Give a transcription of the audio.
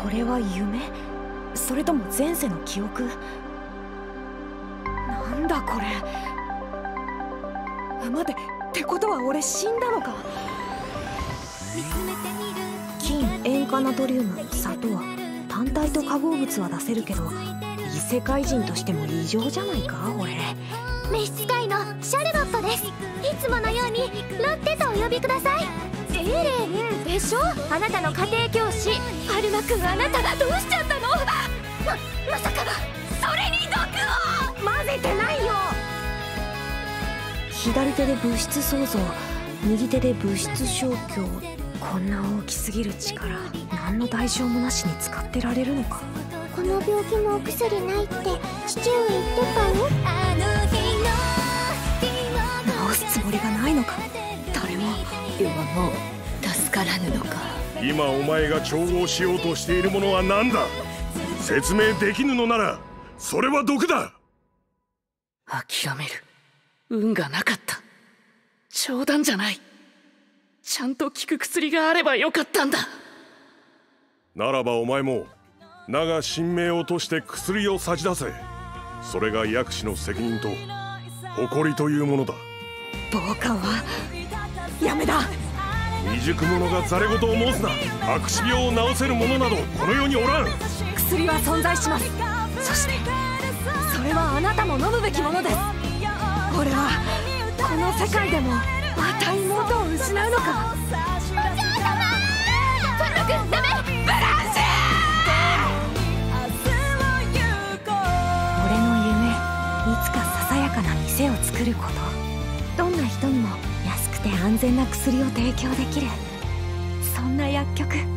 これは夢？それとも前世の記憶？なんだこれ。待て、ってことは俺死んだのか？金、塩化ナトリウム、砂糖、単体と化合物は出せるけど、異世界人としても異常じゃないか俺。 召使いのシャルロットです。いつものようにロッテとお呼びください。エレンでしょ、あなたの家庭教師。アルマ君、あなたがどうしちゃったの？まさかそれに毒を混ぜてないよ。左手で物質創造、右手で物質消去。こんな大きすぎる力、何の代償もなしに使ってられるのか。 この病気のお薬ないって父上言ってたよ。 治すつもりがないのか。誰も。 ではもう助からぬのか。 今お前が調合しようとしているものは何だ？説明できぬのならそれは毒だ。 諦める。運がなかった。冗談じゃない。ちゃんと効く薬があればよかったんだ。 ならばお前も我が神明をとして薬を差し出せ。それが薬師の責任と誇りというものだ。 傍観はやめだ。 未熟者がざれ言を申すな。白死病を治せる者などこの世におらん。 薬は存在します。そしてそれはあなたも飲むべきものです。俺はこの世界でもまた妹を失うのか。 お嬢様、ファンロ君ダメ。ブランシュ。 俺の夢、いつかささやかな店を作ること。どんな人にも安くて安全な薬を提供できる、そんな薬局。